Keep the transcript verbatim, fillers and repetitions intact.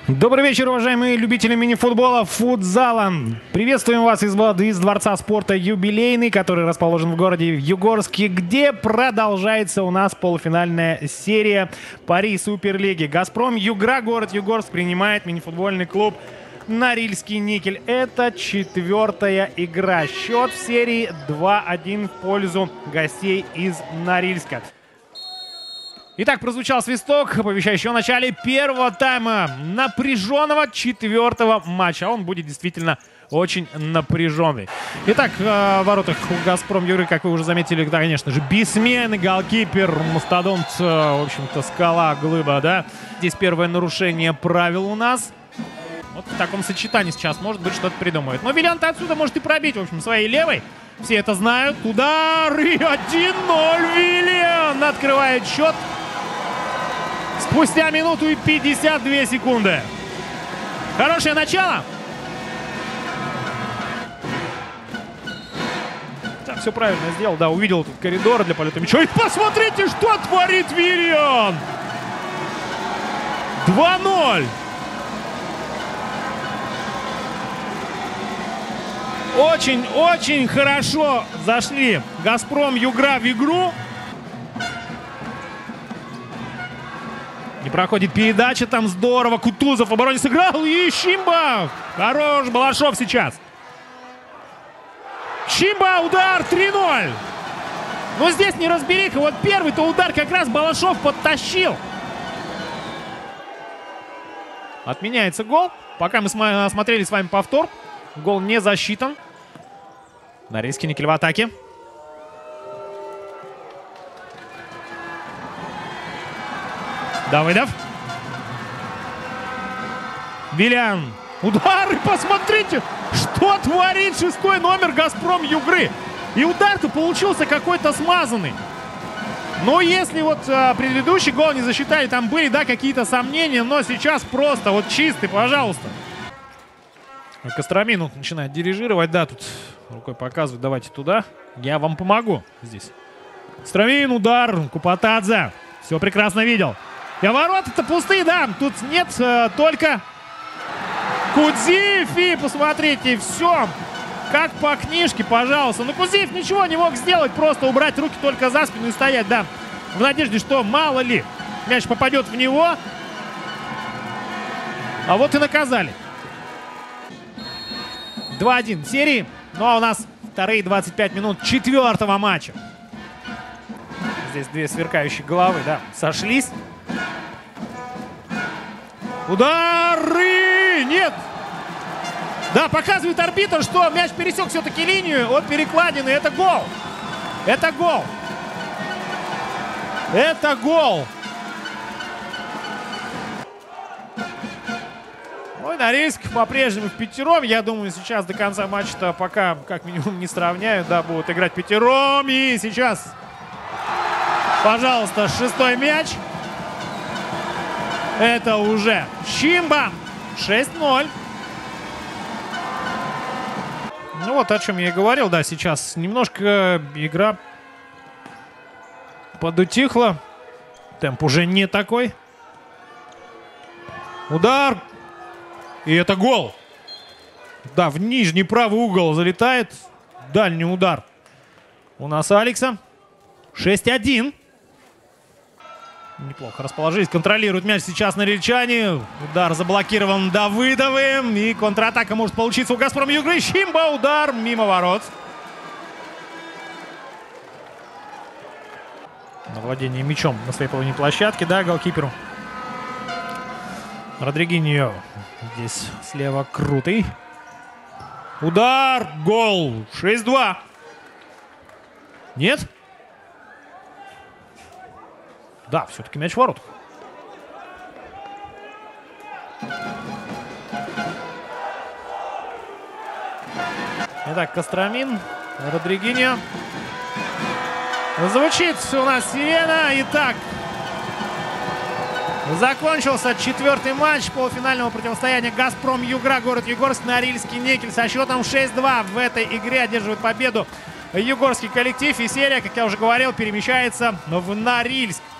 Добрый вечер, уважаемые любители мини-футбола, футзала. Приветствуем вас из, из Дворца спорта «Юбилейный», который расположен в городе Югорске, где продолжается у нас полуфинальная серия Пари Суперлиги. «Газпром Югра», город Югорск, принимает мини-футбольный клуб «Норильский никель». Это четвертая игра. Счет в серии два один в пользу гостей из Норильска. Итак, прозвучал свисток, оповещающий о начале первого тайма напряженного четвертого матча. Он будет действительно очень напряженный. Итак, в воротах у «Газпром Югры», как вы уже заметили, да, конечно же, бессменный голкипер, мастодонт, в общем-то, скала, глыба, да. Здесь первое нарушение правил у нас. Вот в таком сочетании сейчас, может быть, что-то придумают. Но Виллиан-то отсюда может и пробить, в общем, своей левой. Все это знают. Удар и один ноль. Виллиан открывает счет. Спустя минуту и пятьдесят две секунды. Хорошее начало. Так, все правильно сделал. Да, увидел тут коридор для полета мяча. И посмотрите, что творит Виллиан. два ноль. Очень-очень хорошо зашли «Газпром Югра» в игру. Не проходит передача, там здорово. Кутузов в обороне сыграл. И Щимба. Хорош Балашов сейчас. Щимба, удар, три ноль. Но здесь не разбериха. Вот первый-то удар как раз Балашов подтащил. Отменяется гол. Пока мы смотрели с вами повтор, гол не засчитан. Норильский никель в атаке. Давыдов. Виллиан. Удар. И посмотрите, что творит шестой номер «Газпром Югры». И удар-то получился какой-то смазанный. Но если вот а, предыдущий гол не засчитали, там были, да, какие-то сомнения, но сейчас просто вот чистый, пожалуйста. Костромин начинает дирижировать, да, тут рукой показывает, давайте туда. Я вам помогу здесь. Костромин, удар, Купатадзе. Все прекрасно видел. И ворота-то пустые, да. Тут нет э, только Кудзиев. И посмотрите, все как по книжке, пожалуйста. Но Кудзиев ничего не мог сделать. Просто убрать руки только за спину и стоять, да. В надежде, что мало ли мяч попадет в него. А вот и наказали. два один в серии. Ну а у нас вторые двадцать пять минут четвертого матча. Здесь две сверкающие головы, да, сошлись. Удары! Нет! Да, показывает арбитр, что мяч пересек все-таки линию от перекладины. Это гол! Это гол! Это гол! Ой, Норильск по-прежнему в пятером. Я думаю, сейчас до конца матча-то пока как минимум не сравняют. Да, будут играть пятером. И сейчас, пожалуйста, шестой мяч. Это уже Щимба. шесть ноль. Ну вот о чем я и говорил. Да, сейчас немножко игра подутихла. Темп уже не такой. Удар. И это гол. Да, в нижний правый угол залетает. Дальний удар у нас Алекса. шесть один. Неплохо расположились. Контролируют мяч сейчас норильчане. Удар заблокирован Давыдовым. И контратака может получиться у «Газпром Югры». Щимба, удар мимо ворот. На владение мячом на своей половине площадки, да, голкиперу. Родригиньо здесь слева крутый. Удар, гол. шесть два. Нет? Да, все-таки мяч в воротах. Итак, Костромин, Родригиньо. Звучит у нас сирена. Итак, закончился четвертый матч полуфинального противостояния «Газпром Югра», город Югорск, Норильский никель. Со счетом шесть два в этой игре одерживает победу югорский коллектив. И серия, как я уже говорил, перемещается в Норильск.